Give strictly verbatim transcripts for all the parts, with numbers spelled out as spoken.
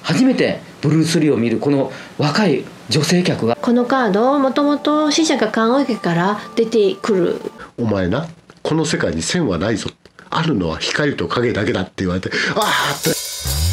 初めてブルース・リーを見るこの若い女性客が、 このカードもともと死者が棺桶から出てくる。 お前な、この世界に線はないぞ、あるのは光と影だけだって言われて、ああって。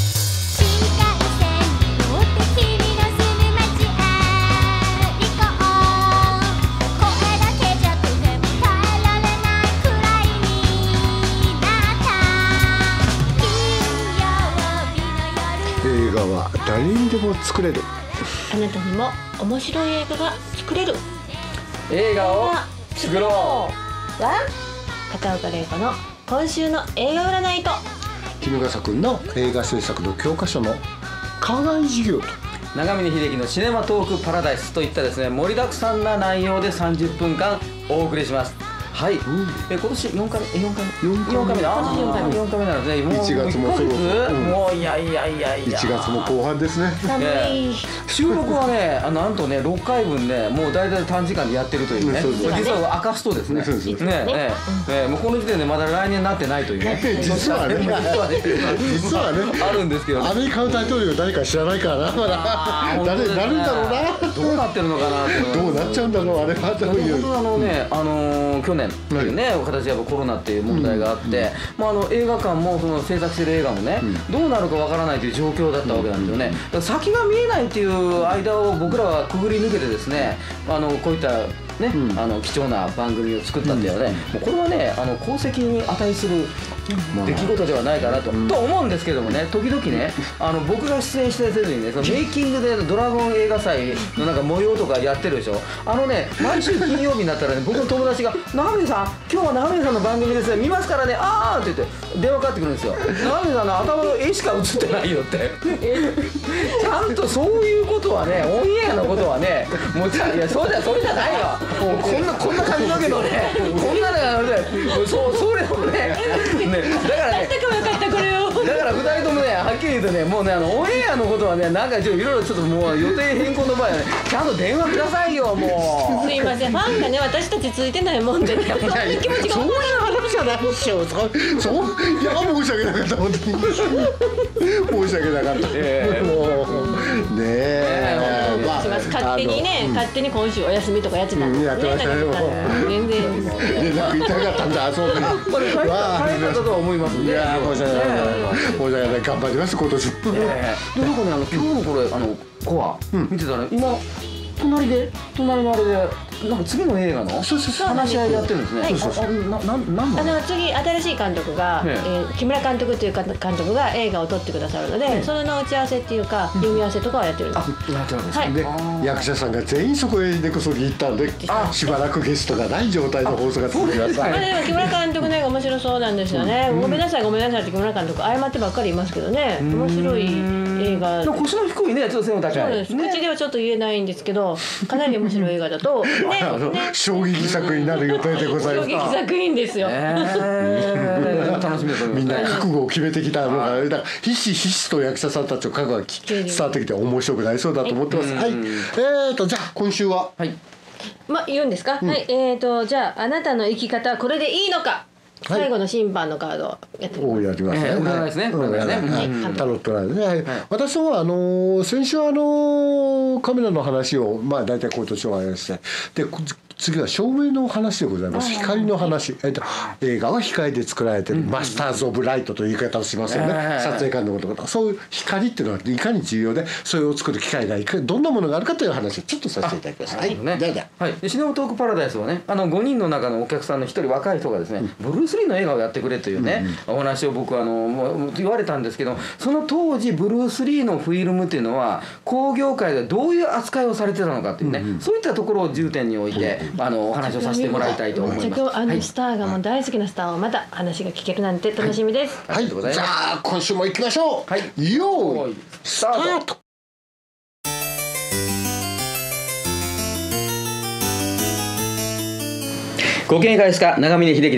映画は誰にでも作れる。 あなたにも面白い映画が作れる。 映画を作ろうは片岡玲子の今週の映画占いと衣笠くんの映画制作の教科書の課外授業と長峰秀樹のシネマトークパラダイスといったですね、盛りだくさんな内容でさんじゅっぷんかんお送りします。はい、うん、え今年よんかいめ、よんかいめ、よんかいめだ、ああよんかいめ、よんかいめなんですね。もういちがつもそろそろ、うん、 もういやいやいやいや、 いちがつも後半ですね。 寒い。 収録はね、あなんとねろっかいぶんね、もう大体短時間でやってるというね、実は明かすとですね、ねええもうこの時点でまだ来年になってないというね、 実はね、実はね、 あるんですけど、 アメリカの大統領誰か知らないからな、まだ誰なるんだろうな、 どうなってるのかな、 どうなっちゃうんだろう、あれはどういう。 あのね、あの去年っていうね。形でやっぱコロナっていう問題があって、まあ、あの映画館もその制作してる映画もね、どうなるかわからないという状況だったわけなんですよね。だから先が見えないっていう間を僕らはくぐり抜けてですね、あのこういったね、うん、あの貴重な番組を作ったっていうのはね、うん、もうこれはね、あの功績に値する出来事ではないかなと、うん、と思うんですけどもね、時々ね、あの僕が出演してせずにね、そのメイキングでドラゴン映画祭のなんか模様とかやってるでしょ。あのね、毎週金曜日になったらね、僕の友達が「長峰さん、今日は長峰さんの番組ですね、見ますからね、あー」って言って電話かかってくるんですよ。長峰さんの頭の絵しか映ってないよってちゃんとそういうことはね、オンエアのことはね、もういやそうじゃそれじゃないよ、もうこんなこんな髪の毛のね、こんなのがあれで、そうそれをね、ねだからね、だからふたりともね、はっきり言うとね、もうね、あのオンエアのことはね、なんかちょっといろいろちょっともう予定変更の場合はね、ちゃんと電話くださいよ、もう。 すいません、ファンがね、私たちついてないもんでね、そういう気持ちが。 そういう話じゃないでしょ。そう、いや申し訳なかった、本当に申し訳なかった。えー、もうねえ、 まあ、勝手にね、勝手に今週お休みとかやってたんですね。やってましたね。全然連絡いたかったんだ、そうね。 これ大変だったとは思いますね。 いや申し訳ない、申し訳ない、頑張ります今年。でなんかね、あの今日のこれあのコア見てたら今隣で隣のあれでなんか次の映画の話し合いやってるんですね。はい、 あの次新しい監督が、えー、木村監督という監督が映画を撮ってくださるので、うん、それの打ち合わせっていうか、うん、読み合わせとかはやってるんです。 あ、やってるんですね。 はい、で役者さんが全員そこへ根こそぎ行ったんで、しばらくゲストがない状態の放送が続きます。 まあでも木村監督の映画面白そうなんですよね。うん、ごめんなさいごめんなさいって木村監督謝ってばっかりいますけどね。面白い映画。 腰の低いね、ちょっと背の高い。 そうです。口ではちょっと言えないんですけど、かなり面白い映画だと。ねね、 衝撃作品になる予定でございます。 衝撃作品ですよ。 楽しみだと思います。 みんな覚悟を決めてきたのが、だからひしひしと役者さんたちの覚悟が伝わってきて面白くなりそうだと思ってます。はい。えーとじゃあ今週は。はい。 まあ言うんですか。はい。えーとじゃああなたの生き方はこれでいいのか。最後の審判のカードをやってみます。 やりますね。 占いですね。これね。 タロットなんですね。私はあの先週あのカメラの話をまあ大体今年はやりまして、で次は照明の話でございます。光の話。えっと映画は光で作られてるマスターズオブライトという言い方をしますよね。撮影監督のこと。そういう光っていうのはいかに重要で、それを作る機械がいかどんなものがあるかという話をちょっとさせていただきます。はい。 じゃあはい。シネマトークパラダイスはね、あのごにんの中のお客さんのひとり若い人がですね、ブルース・リーの映画をやってくれというね、お話を僕はあのもう言われたんですけど、その当時ブルース・リーのフィルムっていうのは興行界でどういう扱いをされてたのかっていうね、そういったところを重点に置いてあのお話をさせてもらいたいと思います。 今日あのスターがもう大好きなスターをまた話が聞けるなんて楽しみです。 はい。じゃあ今週も行きましょう。はい。よーいスタート。 ご機嫌いかがですか。長峰秀樹です。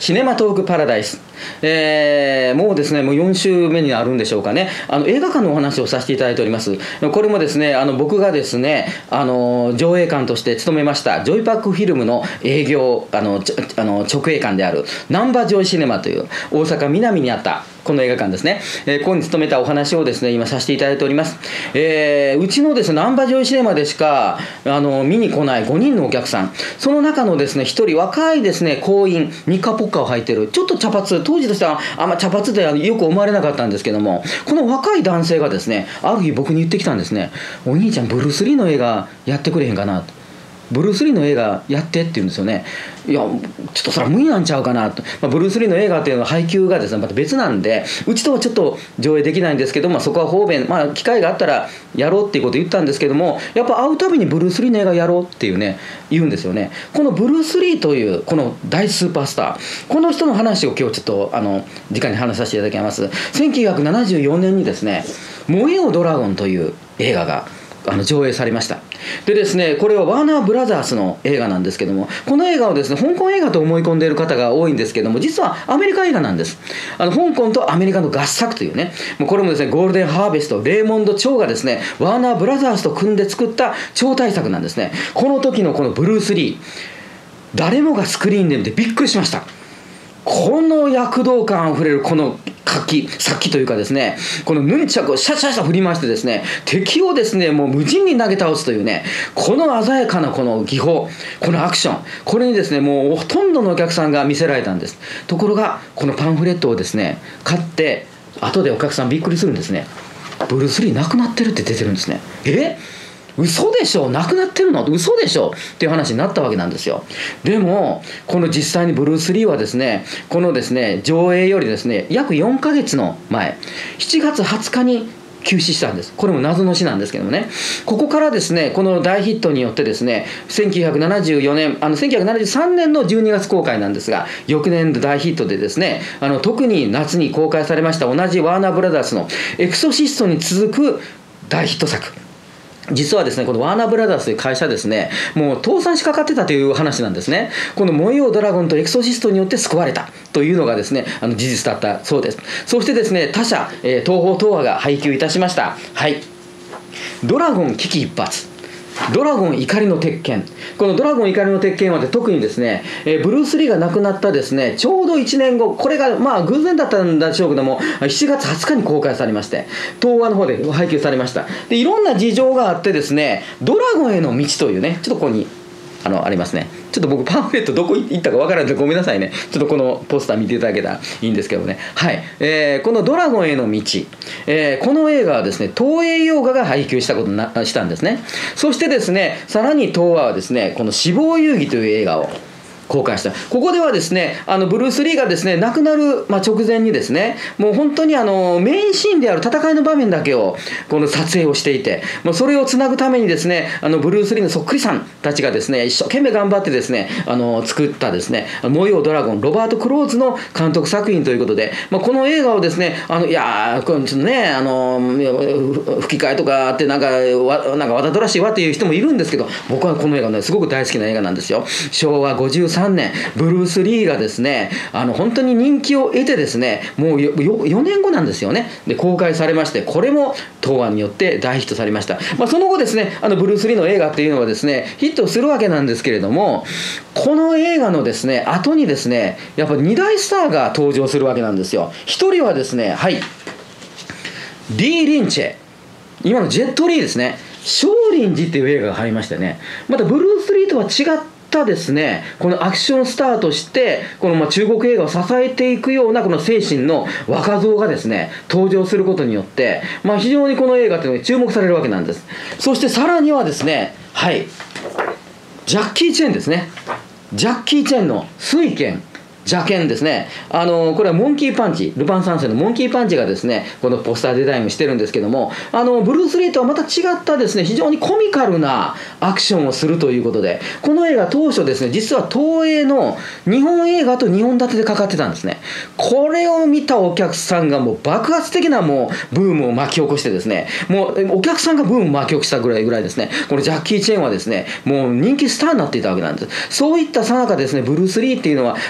シネマトークパラダイス、えー、もうですねもうよん週目になるんでしょうかね。あの映画館のお話をさせていただいております。これもですねあの僕がですねあの上映館として務めましたジョイパックフィルムの営業あのあの直営館であるナンバジョイシネマという大阪南にあったこの映画館ですね、えー、ここに勤めたお話をですね今させていただいております。えー、うちのですねナンバジョイシネマでしかあの見に来ないごにんのお客さん、その中のですねひとり若いですね行員ニッカポッカを履いてるちょっと茶髪、当時としてはあんま茶髪ではよく思われなかったんですけども、この若い男性がですねある日僕に言ってきたんですね。お兄ちゃんブルース・リーの映画やってくれへんかなと、ブルース・リーの映画やってって言うんですよね。いやちょっとそれは無理なんちゃうかなと、まあ、ブルース・リーの映画っていうのは配給がですねまた別なんでうちとはちょっと上映できないんですけど、まあ、そこは方便、まあ、機会があったらやろうっていうことを言ったんですけども、やっぱ会うたびにブルース・リーの映画やろうっていうね言うんですよね。このブルース・リーというこの大スーパースター、この人の話を今日ちょっとあの時間に話させていただきます。せんきゅうひゃくななじゅうよねんにですね燃えよドラゴンという映画があの上映されました。でですねこれはワーナーブラザースの映画なんですけども、この映画をですね香港映画と思い込んでいる方が多いんですけども、実はアメリカ映画なんです。あの香港とアメリカの合作というね、もうこれもですねゴールデンハーベストレーモンド・チョウがですねワーナーブラザースと組んで作った超大作なんですね。この時のこのブルース・リー、誰もがスクリーンで見てびっくりしました。この躍動感あふれるこの活気殺気というかですね、このヌンチャクをシャシャシャ振り回してですね敵をですねもう無尽に投げ倒すというね、この鮮やかなこの技法、このアクション、これにですねもうほとんどのお客さんが見せられたんです。ところがこのパンフレットをですね買って後でお客さんびっくりするんですね。ブルース・リー亡くなってるって出てるんですね。え嘘でしょ、亡くなってるの嘘でしょっていう話になったわけなんですよ。でもこの実際にブルース・リーはですねこのですね上映よりですね約よんかげつの前しちがつはつかに急死したんです。これも謎の死なんですけどもね、ここからですねこの大ヒットによってですねせんきゅうひゃくななじゅうよねんあのせんきゅうひゃくななじゅうさんねんのじゅうにがつ公開なんですが、翌年度大ヒットでですねあの特に夏に公開されました同じワーナーブラザースのエクソシストに続く大ヒット作、実はですねこのワーナーブラザースという会社ですねもう倒産しかかってたという話なんですね。この燃えようドラゴンとエクソシストによって救われたというのがですねあの事実だったそうです。そしてですね他社、えー、東宝東亜が配給いたしました、はい、ドラゴン危機一髪、ドラゴン怒りの鉄拳。このドラゴン怒りの鉄拳は特にですね、えー、ブルース・リーが亡くなったですねちょうどいちねんご、これがまあ偶然だったんでしょうけどもしちがつはつかに公開されまして東亜の方で配給されました。でいろんな事情があってですねドラゴンへの道というねちょっとここにあのありますね。ちょっと僕パンフレットどこ行ったかわからないのでごめんなさいね。ちょっとこのポスター見ていただけたらいいんですけどね。はい、えー、このドラゴンへの道、えー、この映画はですね東映洋画が配給したことになしたんですね。そしてですねさらに東亜はですねこの死亡遊戯という映画を公開した。ここではですねあのブルース・リーがですね亡くなる、まあ、直前にですねもう本当にあのメインシーンである戦いの場面だけをこの撮影をしていて、もうそれをつなぐためにですねあのブルース・リーのそっくりさんたちがですね一生懸命頑張ってですねあの作ったですね燃えようドラゴンロバート・クローズの監督作品ということで、まあ、この映画をですねあのいやーこれちょっとねあの吹き替えとかあってなんかわなんかわざとらしいわっていう人もいるんですけど、僕はこの映画ねすごく大好きな映画なんですよ。しょうわごじゅうさんねんブルース・リーがですねあの本当に人気を得てですねもう よ, よねんごなんですよね。で公開されまして、これも東亜によって大ヒットされました。まあ、その後ですねあのブルース・リーの映画っていうのはですねヒットするわけなんですけれども、この映画のですね後にですねやっぱに大スターが登場するわけなんですよ。一人はですねはいリー・リンチェ、今のジェット・リーですね。少林寺っていう映画が入りましてね、またブルース・リーとは違ったですねこのアクションスターとしてこのまあ中国映画を支えていくようなこの精神の若造がですね登場することによって、まあ、非常にこの映画というのが注目されるわけなんです。そしてさらにはですねはいジャッキー・チェンですね。ジャッキー・チェンの水拳邪剣ですね。あのこれはモンキーパンチ、ルパン三世のモンキーパンチがですねこのポスターデザインをしてるんですけども、あのブルース・リーとはまた違ったですね非常にコミカルなアクションをするということで、この映画当初ですね実は東映の日本映画とにほん立てでかかってたんですね。これを見たお客さんがもう爆発的なもうブームを巻き起こしてですね、もうお客さんがブームを巻き起こしたぐらいぐらいですねこのジャッキー・チェンはですねもう人気スターになっていたわけなんです。そういったさなかですねブルース・リーっていうのはだんだん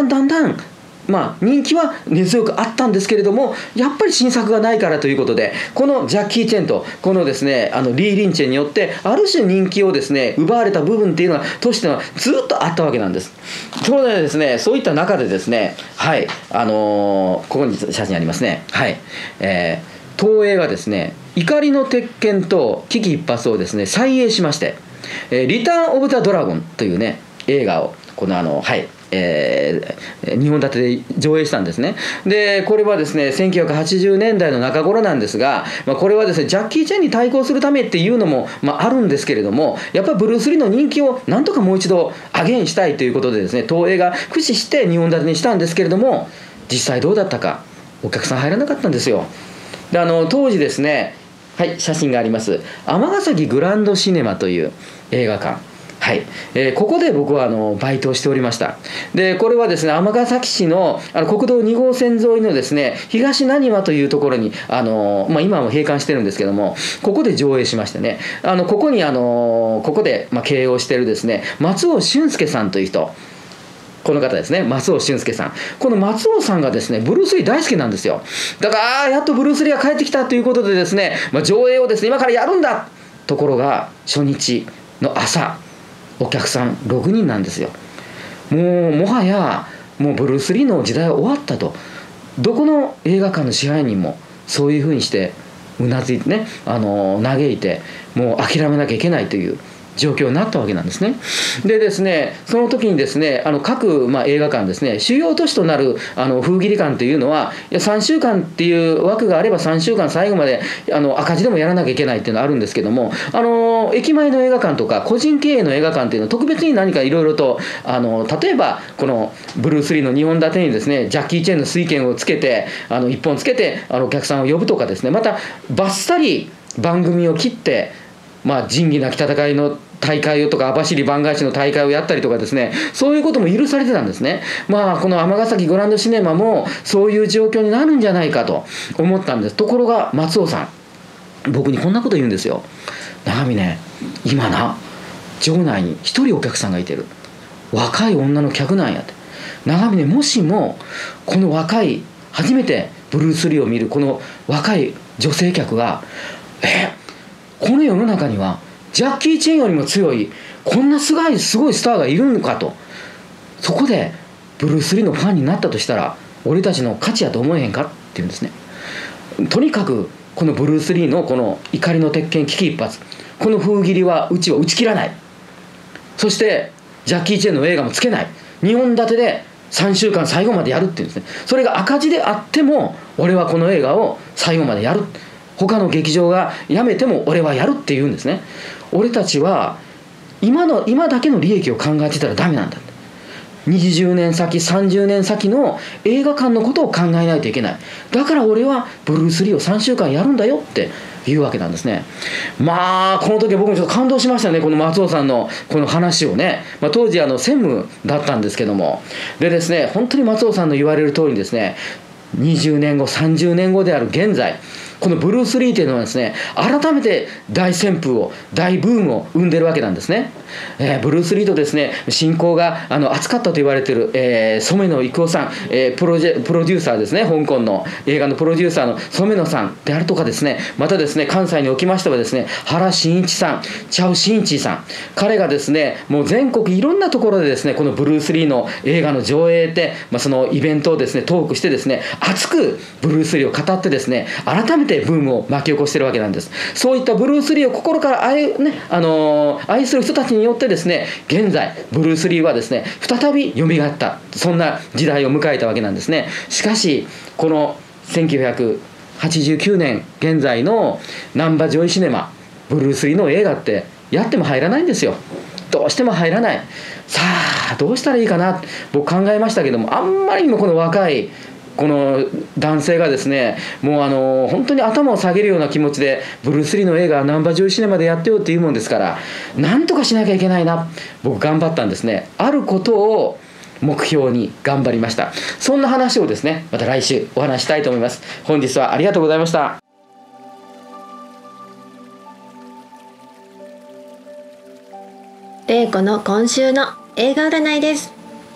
んだんだんまあ、人気は根強くあったんですけれども、やっぱり新作がないからということで、このジャッキー・チェンとこのですねあのリー・リンチェによってある種人気をですね奪われた部分っていうのはとしてはずっとあったわけなんです。そうでですね、そういった中でですね、はいあのー、ここに写真ありますね。はい、えー、東映がですね怒りの鉄拳と危機一髪をですね再映しまして、えー、リターン・オブ・ザ・ドラゴンというね映画をこのあのはいえー、にほん立てで上映したんですね。でこれはですねせんきゅうひゃくはちじゅうねんだいの中頃なんですが、まあ、これはですねジャッキー・チェンに対抗するためっていうのも、まあ、あるんですけれども、やっぱりブルース・リーの人気をなんとかもう一度アゲインしたいということでですね東映が駆使してにほん立てにしたんですけれども、実際どうだったか、お客さん入らなかったんですよ。であの当時ですね、はい写真があります、尼崎グランドシネマという映画館、はい、えー、ここで僕はあのバイトをしておりました。でこれはですね尼崎市のあの国道にごうせん沿いのですね東浪速というところにあの、まあ、今も閉館してるんですけども、ここで上映しましてね、あのここにあのここで、まあ、経営をしているですね松尾俊介さんという人、この方ですね、松尾俊介さん。この松尾さんがですねブルース・リー大好きなんですよ。だからあやっとブルース・リーが帰ってきたということでですね、まあ、上映をですね今からやるんだ。ところが初日の朝、お客さんろくにんなんですよ。もうもはやもうブルース・リーの時代は終わったと、どこの映画館の支配人もそういうふうにしてうなずいてね、あの嘆いてもう諦めなきゃいけないという状況になったわけなんですね。でですねその時にですねあの各、まあ、映画館ですね、主要都市となるあの封切り館というのはいやさんしゅうかんっていう枠があればさんしゅうかん最後まであの赤字でもやらなきゃいけないっていうのはあるんですけども、あの駅前の映画館とか個人経営の映画館っていうのは特別に何かいろいろとあの例えばこのブルース・リーのにほん立てにですねジャッキー・チェンの水拳をつけてあのいっぽんつけてあのお客さんを呼ぶとかですね、またバッサリ番組を切ってまあ仁義なき戦いの大会をとか網走番外地の大会をやったりとかですね、そういうことも許されてたんですね。まあこの尼崎グランドシネマもそういう状況になるんじゃないかと思ったんです。ところが松尾さん僕にこんなこと言うんですよ。長峰、今な場内に一人お客さんがいてる、若い女の客なんやって。長峰、もしもこの若い初めてブルース・リーを見るこの若い女性客がえこの世の中にはジャッキー・チェンよりも強いこんなすごいすごいスターがいるのかと、そこでブルース・リーのファンになったとしたら俺たちの価値やと思えへんかって言うんですね。とにかくこのブルース・リーのこの怒りの鉄拳危機一髪、この封切りはうちは打ち切らない、そしてジャッキー・チェンの映画もつけない、にほん立てでさんしゅうかん最後までやるっていうんですね。それが赤字であっても俺はこの映画を最後までやる、他の劇場がやめても俺はやるって言うんですね。俺たちは今の今だけの利益を考えてたらダメなんだ、にじゅうねん先さんじゅうねん先の映画館のことを考えないといけない、だから俺はブルース・リーをさんしゅうかんやるんだよっていうわけなんですね。まあこの時僕もちょっと感動しましたね、この松尾さんのこの話をね、まあ、当時あの専務だったんですけども、でですね本当に松尾さんの言われる通りにですねにじゅうねんごさんじゅうねんごである現在、このブルース・リーというのはですね改めて大旋風を大ブームを生んでるわけなんですね。えー、ブルース・リーとですね親交があの熱かったと言われている、えー、染野郁夫さん、えー、プロジェプロデューサーですね、香港の映画のプロデューサーの染野さんであるとかですね、またですね関西におきましてはですね原真一さん、チャウ・シンチーさん、彼がですねもう全国いろんなところでですねこのブルース・リーの映画の上映で、まあ、そのイベントをですねトークしてですね熱くブルース・リーを語ってですね改めてブームを巻き起こしているわけなんです。そういったブルース・リーを心から愛、ねあのー、愛する人たちによってですね現在ブルース・リーはですね再び蘇った、そんな時代を迎えたわけなんですね。しかしこのせんきゅうひゃくはちじゅうきゅうねん現在の難波ジョイシネマ、ブルース・リーの映画ってやっても入らないんですよ。どうしても入らない。さあどうしたらいいかな僕考えましたけども、あんまりにもこの若いこの男性がですねもうあの本当に頭を下げるような気持ちでブルース・リーの映画ナンバージョイシネマでやってよっていうもんですから、なんとかしなきゃいけないな、僕頑張ったんですね。あることを目標に頑張りました。そんな話をですねまた来週お話したいと思います。本日はありがとうございました。 玲子の今週の映画占いです。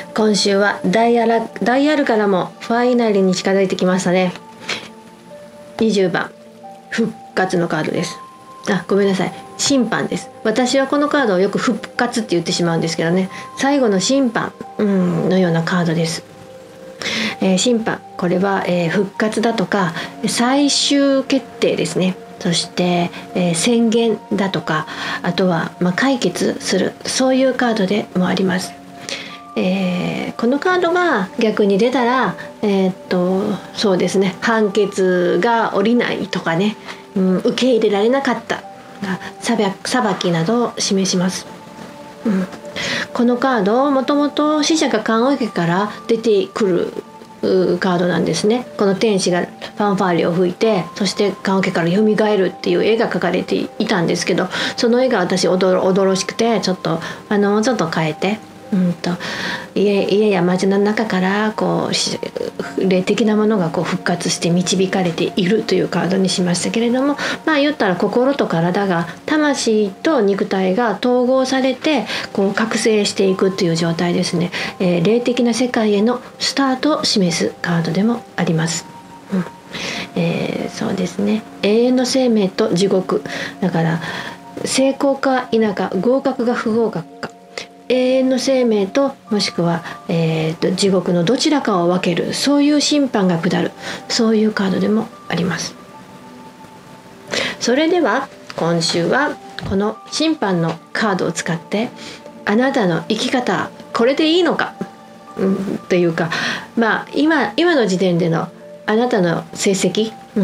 今週はダイヤル、ダイヤルからもファイナルに近づいてきましたね。にじゅうばん復活のカードです。あ、ごめんなさい、審判です。私はこのカードをよく復活って言ってしまうんですけどね、最後の審判、うん、のようなカードです。えー、審判、これは、えー、復活だとか最終決定ですね。そして、えー、宣言だとか、あとは、まあ、解決する、そういうカードでもあります。えー、このカードが逆に出たら、えー、っとそうですね、判決が下りないとかね、うん、受け入れられなかったが裁きなどを示します。うん、このカードもともと死者が棺桶から出てくるカードなんですね。この天使がファンファーレを吹いて、そして棺桶から蘇るっていう絵が描かれていたんですけど、その絵が私おどろおどろしくて、ちょっとあのちょっと変えて、うんと家, 家や町の中からこう霊的なものがこう復活して導かれているというカードにしましたけれども、まあ言ったら心と体が、魂と肉体が統合されてこう覚醒していくという状態ですね。えー、霊的な世界へのスタートを示すカードでもあります。うん、えー、そうですね、永遠の生命と地獄だから、成功か否か、合格か不合格か、永遠の生命ともしくは、えー、と地獄のどちらかを分ける、そういう審判が下る、そういうカードでもあります。それでは今週はこの審判のカードを使って、あなたの生き方これでいいのか、うん、というか、まあ 今, 今の時点でのあなたの成績、うん、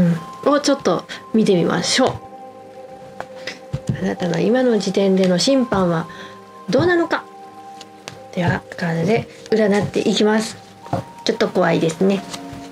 をちょっと見てみましょう。あなたの今の時点での審判はどうなのか。ではカードで占っていきます。ちょっと怖いですね。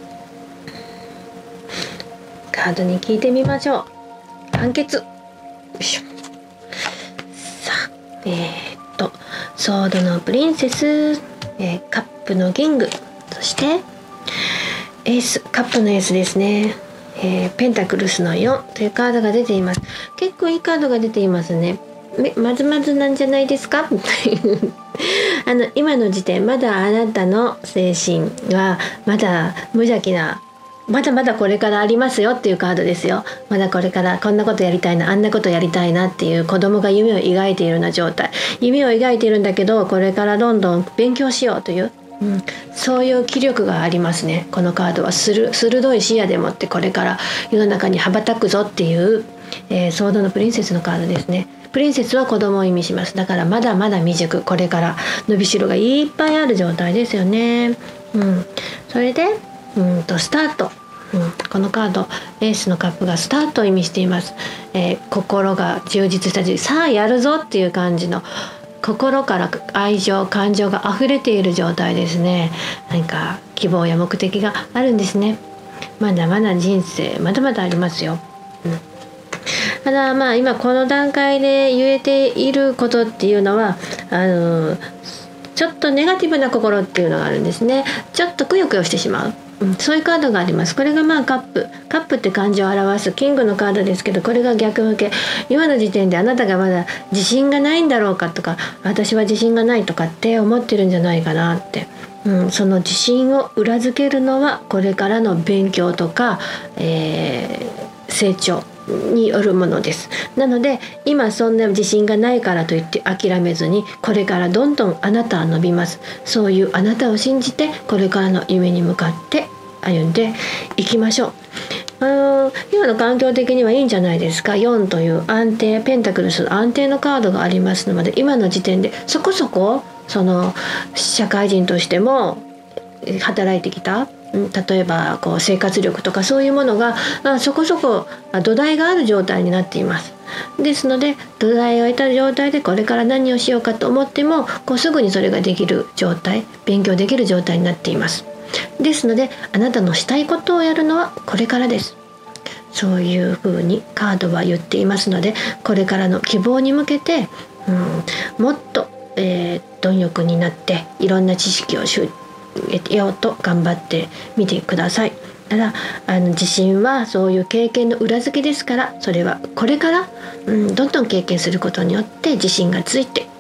カードに聞いてみましょう。判決。よいしょ。さあ、えー、っとソードのプリンセス、えー、カップのキング、そしてエース、カップのエースですね。えー、ペンタクルスのよんというカードが出ています。結構いいカードが出ていますね。まずまずなんじゃないですかあの今の時点、まだあなたの精神はまだ無邪気な、まだまだこれからありますよっていうカードですよ。まだこれからこんなことやりたいな、あんなことやりたいなっていう子供が夢を描いているような状態、夢を描いているんだけど、これからどんどん勉強しようという、うん、そういう気力がありますね。このカードはする鋭い視野でもってこれから世の中に羽ばたくぞっていう、えー、ソードのプリンセスのカードですね。プリンセスは子供を意味します。だからまだまだ未熟、これから伸びしろがいっぱいある状態ですよね。うん、それでうんとスタート、うん、このカードエースのカップがスタートを意味しています。えー、心が充実した時、さあやるぞっていう感じの、心から愛情感情が溢れている状態ですね。何か希望や目的があるんですね。まだまだ人生まだまだありますよ。うん、ただまあ今この段階で言えていることっていうのは、あのちょっとネガティブな心っていうのがあるんですね。ちょっとくよくよしてしまう、うん、そういうカードがあります。これがまあカップカップって漢字を表すキングのカードですけど、これが逆向け。今の時点であなたがまだ自信がないんだろうかとか、私は自信がないとかって思ってるんじゃないかなって、うん、その自信を裏付けるのはこれからの勉強とか、えー、成長によるものです。なので今そんな自信がないからといって諦めずに、これからどんどんあなたは伸びます。そういうあなたを信じてこれからの夢に向かって歩んでいきましょう。あの今の環境的にはいいんじゃないですか。よんという安定、ペンタクルスの安定のカードがありますので、今の時点でそこそこその社会人としても働いてきた、例えばこう生活力とかそういうものがそこそこ土台がある状態になっています。ですので土台を得た状態でこれから何をしようかと思ってもこうすぐにそれができる状態、勉強できる状態になっています。ですのであなたのしたいことをやるのはこれからです。そういうふうにカードは言っていますので、これからの希望に向けて、うん、もっと、えー、貪欲になっていろんな知識を得ようと頑張ってみてください。ただあの自信はそういう経験の裏付けですから、それはこれから、うん、どんどん経験することによって自信がついて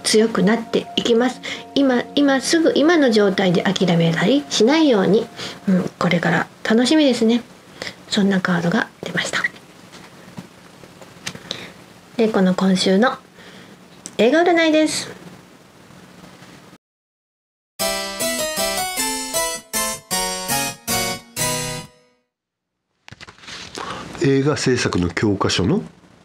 強くなっていきます。今今すぐ今の状態で諦めたりしないように、うん、これから楽しみですね。そんなカードが出ました。で、この今週の映画占いです。 映画制作の教科書の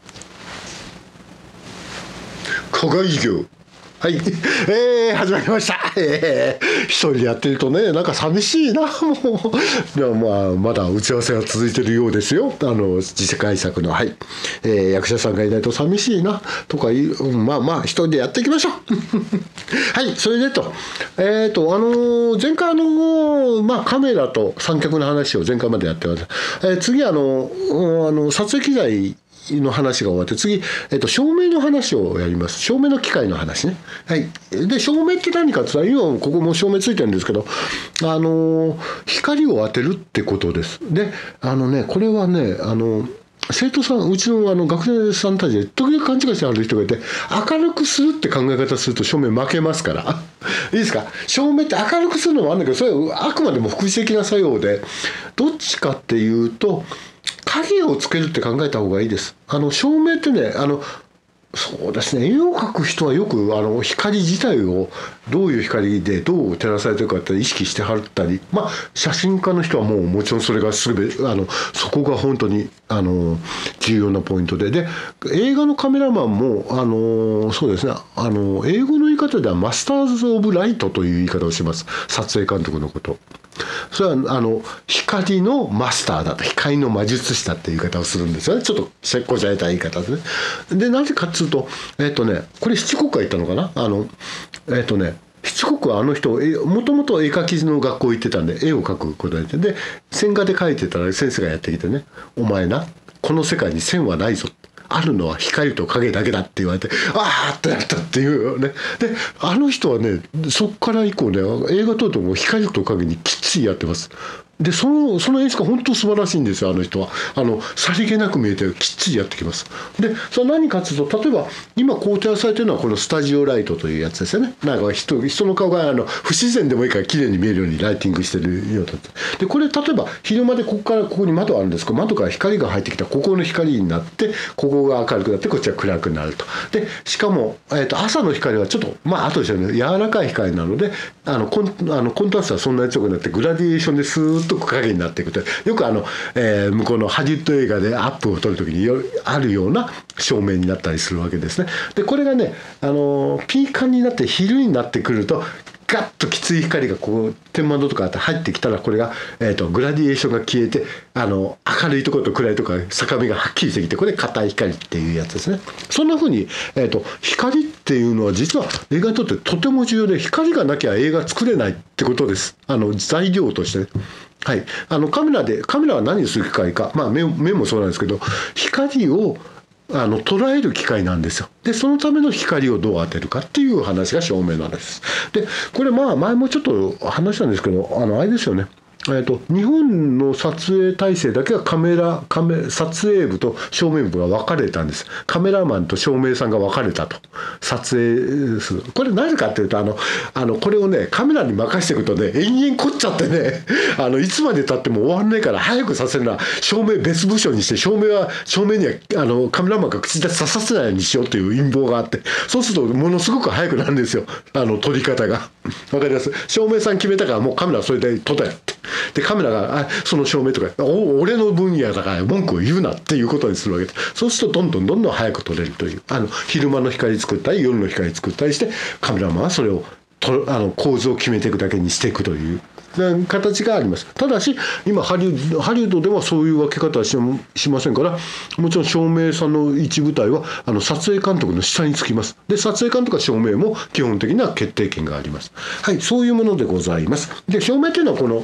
課外授業。はい、えー、始まりました。えー、一人でやってるとね、なんか寂しいな、もう。いや、まあ、まだ打ち合わせが続いてるようですよ。あの、次世界作の、はい。えー、役者さんがいないと寂しいな、とかいう、まあまあ、一人でやっていきましょう。はい、それでと、えっ、ー、と、あのー、前回あのー、まあ、カメラと三脚の話を前回までやってます。えー、次、あの、あの、撮影機材、の話が終わって次、えっと、照明の話をやります。照明の機械の話ね。はい。で、照明って何かって言ったら、今ここも照明ついてるんですけど、あの光を当てるってことです。で、あのね、これはね、あの生徒さん、うちのあの学生さんたちで時々勘違いしてある人がいて、明るくするって考え方すると照明負けますから。いいですか？照明って明るくするのもあるんだけど、それはあくまでも副次的な作用で、どっちかっていうと、影をつけるって考えた方がいいです。あの照明ってね、あのそうですね、絵を描く人はよくあの光自体をどういう光でどう照らされてるかって意識してはったり、まあ写真家の人はもうもちろんそれがすべてあのそこが本当にあの重要なポイントで、で映画のカメラマンもあのそうですね、あの英語の言い方ではマスターズ・オブ・ライトという言い方をします。撮影監督のこと。それはあの光のマスターだと、光の魔術師だっていう言い方をするんですよね。ちょっとせっこじゃれた言い方ですね。でなぜかっつうと、えっとねこれ七国が言ったのかな、あのえっとね七国はあの人もともと絵描きの学校行ってたんで絵を描くことやってで線画で描いてたら先生がやってきてね、お前なこの世界に線はないぞ、あるのは光と影だけだって言われて、あーってなったっていうね。であの人はねそっから以降ね映画撮るともう光と影にきっちりやってます。でそのその演出が本当素晴らしいんですよ。あの人はあのさりげなく見えてきっちりやってきます。でそれ何かというと、例えば今こう照らされてるのはこのスタジオライトというやつですよね。なんか 人, 人の顔があの不自然でもいいから綺麗に見えるようにライティングしてるようだった。でこれ例えば昼間でここからここに窓あるんですけど、窓から光が入ってきたらここの光になってここが明るくなってこっちは暗くなると。でしかも、えー、と朝の光はちょっとまあ後でしょうね、柔らかい光なのであのコンあのコントラストはそんなに強くなってグラデーションでスーッと影になっていくと、よくあの、えー、向こうのハリウッド映画でアップを撮るときによあるような照明になったりするわけですね。でこれがね、あのピーカンになって昼になってくるとガッときつい光がこう天窓とか入ってきたら、これが、えー、とグラディエーションが消えてあの明るいところと暗いところ境目がはっきりしてきて、これ硬い光っていうやつですね。そんな風に、えー、と光っていうのは実は映画にとってとても重要で、光がなきゃ映画作れないってことです。あの材料として、ね。はい、あのカメラでカメラは何をする機械か、まあ、目, 目もそうなんですけど、光をあの捉える機械なんですよ。でそのための光をどう当てるかっていう話が照明なんです。でこれまあ前もちょっと話したんですけど、あのあれですよね、えー、と日本の撮影体制だけはカメラカメ撮影部と照明部が分かれたんです。カメラマンと照明さんが分かれたと、撮影する。これなぜかっていうと、あのあのこれをねカメラに任せていくとね延々凝っちゃってね、あのいつまでたっても終わんないから早くさせるのは照明別部署にして、照明は照明にはあのカメラマンが口出しさせないようにしようという陰謀があって、そうするとものすごく早くなるんですよ、あの撮り方が。わかります？照明さん決めたからもうカメラはそれで撮ったよって。でカメラがあその照明とかお俺の分野だから文句を言うなっていうことにするわけで、そうするとどんどんどんどん早く撮れるという、あの昼間の光作ったり夜の光作ったりして、カメラマンはそれをとあの構図を決めていくだけにしていくという形があります。ただし今ハリウッド、ハリウッドではそういう分け方は し, しませんから、もちろん照明さんの一部隊はあの撮影監督の下につきます。で撮影監督は照明も基本的な決定権があります。はい、そういうものでございます。で照明というのはこの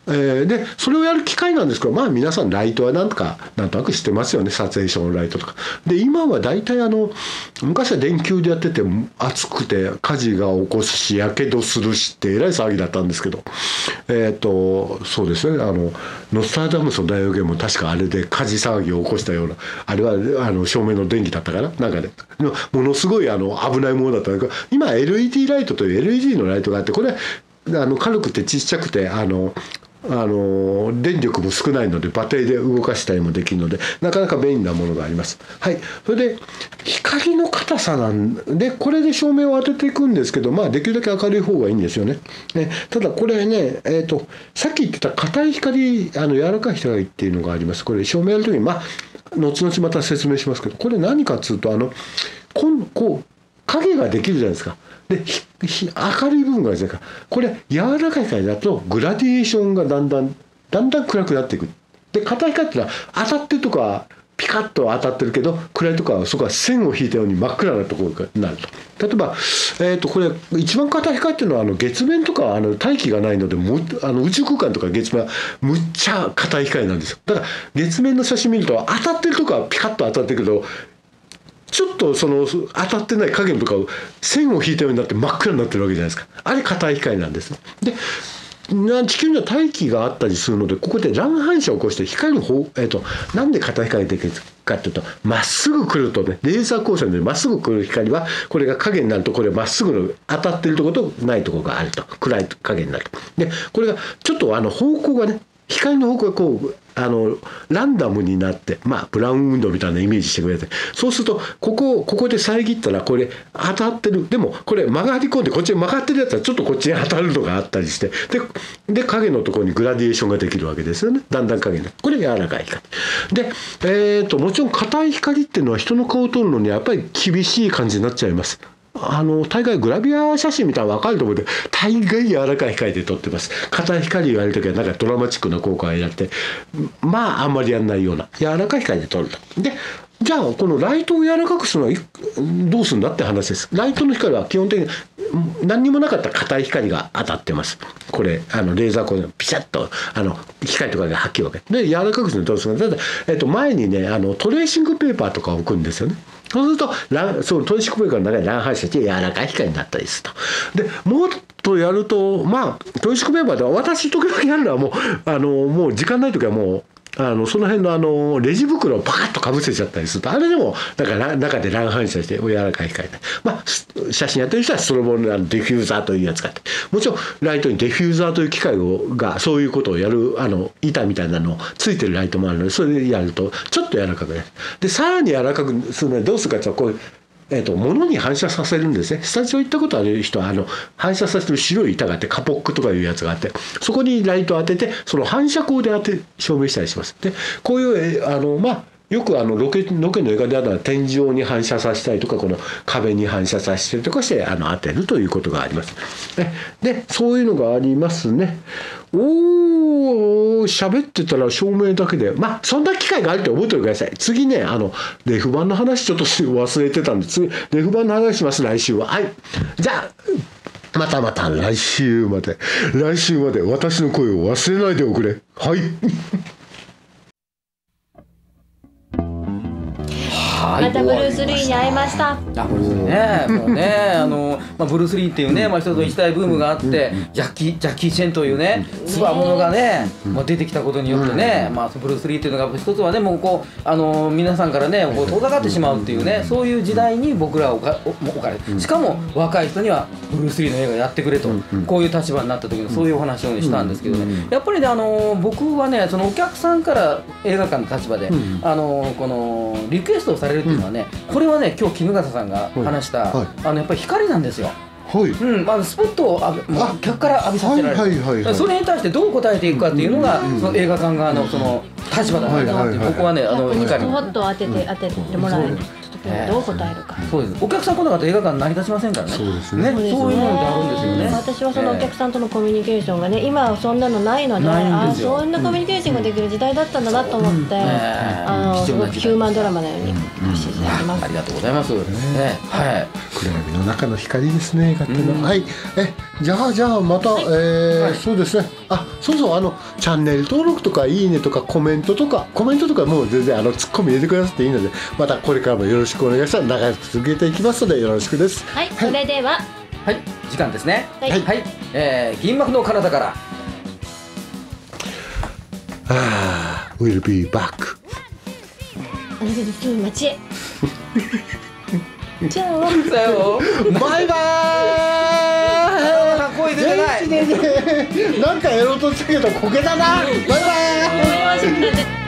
えー、でそれをやる機会なんですけど、まあ皆さんライトはなんとかなんとなく知ってますよね、撮影所のライトとかで。今は大体あの昔は電球でやってて暑くて火事が起こすしやけどするしってえらい騒ぎだったんですけど、えっ、ー、とそうですね、あのノスタルダムスの大予言も確かあれで火事騒ぎを起こしたような、あれはあの照明の電気だったかな、なんかねものすごいあの危ないものだったんだけど、今 エルイーディー ライトという エルイーディー のライトがあって、これあの軽くてちっちゃくてあのあの電力も少ないのでバッテリーで動かしたりもできるのでなかなか便利なものがあります。はい、それで光の硬さなんでこれで照明を当てていくんですけど、まあできるだけ明るい方がいいんですよね。ね、ただこれね、えーと、さっき言ってた硬い光、あの柔らかい光っていうのがあります。これ照明やるときにまあ後々また説明しますけど、これ何かっつうとあのこんこう影ができるじゃないですか。で明るい部分がですね、これ柔らかい光だとグラディエーションがだんだんだんだん暗くなっていく。で硬い光ってのは当たってるとかピカッと当たってるけど暗いとかはそこは線を引いたように真っ暗なところになると。例えば、えー、とこれ一番硬い光っていうのはあの月面とかあの大気がないのでもあの宇宙空間とか月面はむっちゃ硬い光なんですよ。だから月面の写真見ると当たってるとかはピカッと当たってるけどちょっとその当たってない影とかを線を引いたようになって真っ暗になってるわけじゃないですか。あれ硬い光なんです。で地球には大気があったりするのでここで乱反射を起こして光の方、えー、となんで硬い光ができるかというとまっすぐ来るとね、レーザー光線でまっすぐ来る光はこれが影になるとこれまっすぐの当たってるところとないところがあると暗い影になると。でこれがちょっとあの方向がね光の方向がこうあのランダムになってまあブラウン運動みたいなイメージしてくれて、そうするとここここで遮ったらこれ当たってる、でもこれ曲がり込んでこっちに曲がってるやつはちょっとこっちに当たるのがあったりして、でで影のところにグラディエーションができるわけですよね。だんだん影になる。これ柔らかい光で、えー、ともちろん硬い光っていうのは人の顔を撮るのにやっぱり厳しい感じになっちゃいます。あの大概グラビア写真見たら分かると思うんで大概柔らかい光で撮ってます。硬い光をやるときはなんかドラマチックな効果がやってまああんまりやんないような柔らかい光で撮ると。でじゃあこのライトを柔らかくするのはどうするんだって話です。ライトの光は基本的に何にもなかった硬い光が当たってます。これあのレーザー光でピシャッとあの光とかがはっきり分けで柔らかくするのどうするんだ。ただ、えっと、前にねあのトレーシングペーパーとかを置くんですよね。そうするとランそうトレーシングペーパーの中に乱反射して柔らかい光になったりすると。でもっとやるとまあトレーシングペーパーでは私時々やるのはもうあのもう時間ない時はもうあのその辺のあのレジ袋をパカッとかぶせちゃったりするとあれでもだから中で乱反射して柔らかい光で、まあ写真やってる人はストロボのディフューザーというやつがあって、もちろんライトにディフューザーという機械をがそういうことをやるあの板みたいなのついてるライトもあるのでそれでやるとちょっと柔らかくなる。でさらに柔らかくするのにどうするかっていうとこういうえー、と物に反射させるんですね。スタジオ行ったことある人はあの反射させる白い板があってカポックとかいうやつがあってそこにライトを当ててその反射光で当て照明したりします。でこういうあのまあよくあのロケロケの映画であるのは天井に反射させたりとかこの壁に反射させたりとかしてあの当てるということがあります。で, でそういうのがありますね。おー喋ってたら照明だけでまあそんな機会があるって思っておいてください。次ねあのレフ板の話ちょっと忘れてたんで次レフ板の話します来週は。はいじゃあまたまた来週まで来週まで私の声を忘れないでおくれ。はいまたブルース・リーに会いました。 あ、これね、もうね、あの、まあ、ブルース・リーっていうね、まあ、一つの一大ブームがあって、ジャッキー、ジャッキー・チェンというね、つわものがね、まあ、出てきたことによってね、まあ、ブルース・リーっていうのが一つはね、もうこう、あの、皆さんからね、こう遠ざかってしまうっていうね、そういう時代に僕らを置かれて、しかも若い人にはブルース・リーの映画やってくれと、こういう立場になった時のそういうお話をしたんですけどね、やっぱりね、あの、僕はね、そのお客さんから映画館の立場で、あの、このリクエストをされるっていうのはね、これはね今日衣笠さんが話した、はいはい、あのやっぱり光なんですよ。はい、うん、あのスポットをあ客から浴びさせられる、はいはいはいはい、それに対してどう答えていくかっていうのが、うん、その映画館側のその立場だなって、はいはいはい、僕はねあの光スポットを当てて当ててもらえる。どう答えるか。 そうです。お客さん来なかったら映画館成り立ちませんからね。そうですね。そういうのってあるんですよね。 私はそのお客さんとのコミュニケーションがね、今はそんなのないので、あそんなコミュニケーションができる時代だったんだなと思って、あのすごくヒューマンドラマのように自然ってます。 ありがとうございます。ね、はい。 暗闇の中の光ですね。映画っていうのは、はい、え、じゃあじゃあまた、えーはい、 そうですね。あ、そうそう、あのチャンネル登録とかいいねとかコメントとかコメントとかもう全然あのツッコミ入れてくださっていいので、またこれからもよろしくお願いします。長く続けていきますのでよろしくです。 はい、それでは、 はい、時間ですね。 はいはい、えー、銀幕の体から。 ああ、We'll be back。 あなたの住む街へ。じゃあ。 さよう。 バイバーイ。 かっこいい出てない。 なんかやろうとしたけどこけたな。バイバーイ。 思いました。